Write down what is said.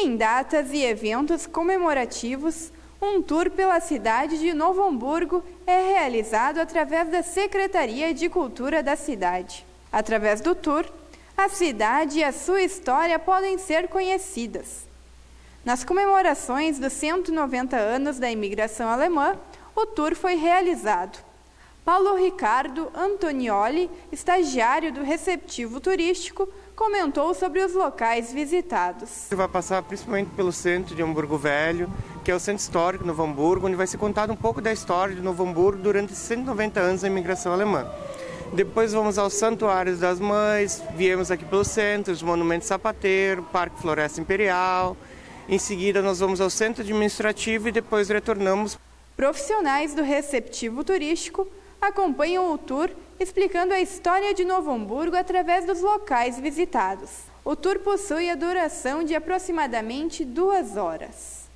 Em datas e eventos comemorativos, um tour pela cidade de Novo Hamburgo é realizado através da Secretaria de Cultura da cidade. Através do tour, a cidade e a sua história podem ser conhecidas. Nas comemorações dos 190 anos da imigração alemã, o tour foi realizado. Paulo Ricardo Antonioli, estagiário do Receptivo Turístico, comentou sobre os locais visitados. Vai passar principalmente pelo centro de Hamburgo Velho, que é o centro histórico de Novo Hamburgo, onde vai ser contado um pouco da história de Novo Hamburgo durante os 190 anos da imigração alemã. Depois vamos aos Santuários das Mães, viemos aqui pelo centro, os Monumentos Sapateiro, Parque Floresta Imperial. Em seguida nós vamos ao centro administrativo e depois retornamos. Profissionais do Receptivo Turístico acompanham o tour explicando a história de Novo Hamburgo através dos locais visitados. O tour possui a duração de aproximadamente 2 horas.